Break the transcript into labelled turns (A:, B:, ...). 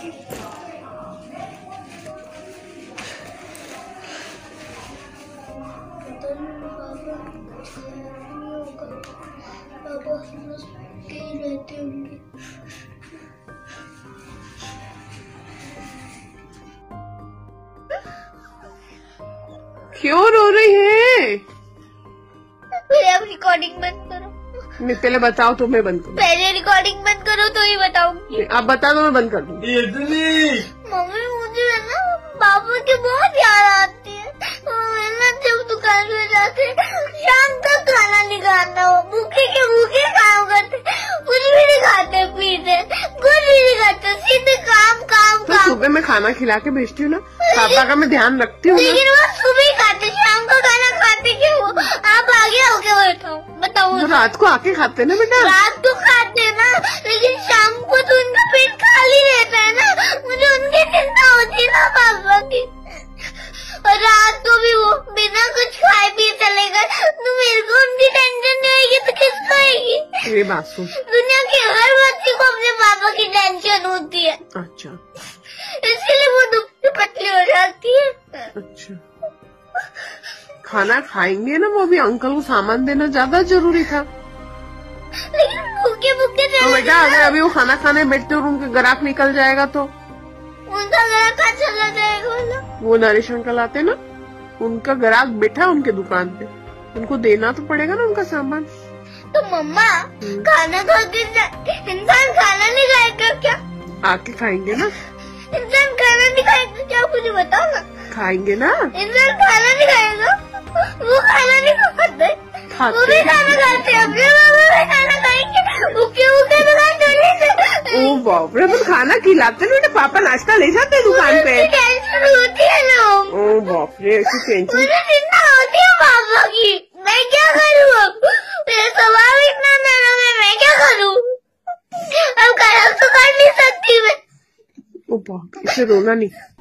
A: पापा बस के रहते होंगे।
B: क्यों रो रही है?
A: पहले आप रिकॉर्डिंग बंद करो।
B: मैं पहले बताओ तो मैं बंद करूँ।
A: पहले रिकॉर्डिंग बंद करो तो ही बताऊंगी।
B: आप बता दो मैं बंद कर दूँ।
A: मम्मी मुझे है ना पापा की बहुत याद आती है। मैं ना जब दुकान में जाते शाम तक खाना नहीं खाता हो, भूखे के भूखे काम करते, कुछ भी नहीं खाते पीते, कुछ भी नहीं खाते, सीधे काम काम
B: तो
A: काम।
B: सुबह मैं खाना खिला के भेजती हूँ ना, पापा का मैं ध्यान रखती हूँ।
A: लेकिन वो सुबह खाते, शाम को खाना खाते क्यों? आप आगे होके बैठो बताओ।
B: तो रात को आके खाते ना बेटा।
A: रात को खाते ना, लेकिन शाम को तो उनका पेट खाली रहता है ना, मुझे उनकी चिंता होती है ना पापा की। और रात को भी वो बिना कुछ खाए पिए चले गए तो मेरे को उनकी टेंशन नहीं आएगी तो किसको आएगी?
B: ये बात सुन,
A: दुनिया की हर बच्ची को अपने पापा की टेंशन होती है।
B: अच्छा
A: इसलिए वो दुख से पतली हो जाती है।
B: अच्छा, खाना खाएंगे ना, वो भी अंकल को सामान देना ज्यादा जरूरी था।
A: लेकिन भूखे भूखे
B: तो बेटा अगर अभी वो खाना खाने बैठते और उनके ग्राहक निकल जाएगा तो
A: उनका घर कहाँ चला जाएगा?
B: वो नरेश अंकल आते ना, उनका ग्राहक बैठा उनके दुकान पे, उनको देना तो पड़ेगा ना उनका सामान।
A: तो मम्मा खाना खा के इंसान खाना नहीं खाएगा क्या?
B: आके खाएंगे ना।
A: इंसान खाना नहीं खाएगा क्या? मुझे बताओ ना।
B: खाएंगे ना।
A: इंसान खाना नहीं खाएगा? वो खाना नहीं खाते, वो भी खाना खाते हैं, अपने मामा भी खाना खाएंगे, भूखे भूखे दुकान चले जाते।
B: ओ बाप रे, तो खाना खिलाते ना, पापा नाश्ता ले जाते दुकान पे।
A: टेंशन होती है ना।
B: ओ बाप रे, ऐसी टेंशन।
A: मुझे चिंता होती है पापा की, मैं क्या करूँ अब? मेरा स्वभाव इतना नरम है, मैं क्या करूँ? अब खराब तो कर नहीं सकती मैं।
B: ओ बाप रे, इसे रोना नहीं।